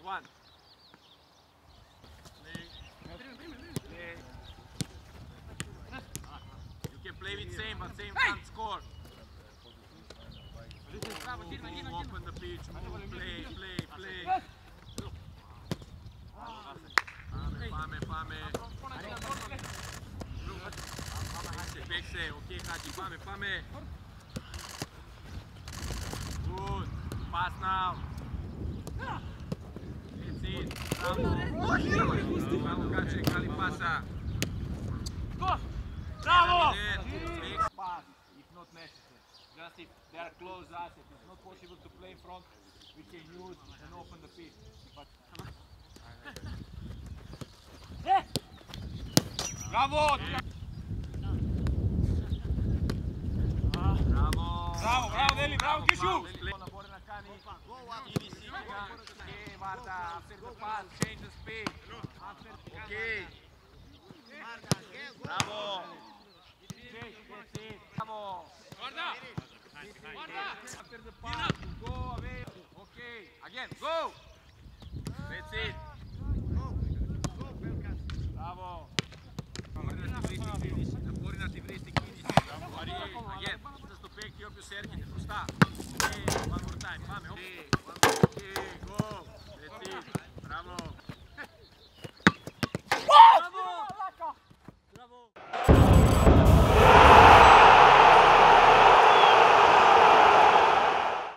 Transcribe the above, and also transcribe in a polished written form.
One. You can play with same, but same can't score. Move, open the pitch, move, play. Πάμε. Παίξε, οκ, Χάκη, πάμε. Good, pass now. That's it. Bravo, Kače, kali pasa. Bravo! Pass, if not necessary. Just if they are close us, if it's not possible to play in front, we can use and open the pitch. But bravo! Bravo, Deli, bravo, Kishu! Μπορεί να κάνει κίνηση και Βάρτα, after the pass, change the speed. Okay. Bravo! Bravo! After the pass, go away. Okay, again, go! That's it. Μπράβο! Μπορεί να τη βρει στην κίνηση. Again, στο παίκτη όποιος έρχεται μπροστά. One more time, πάμε.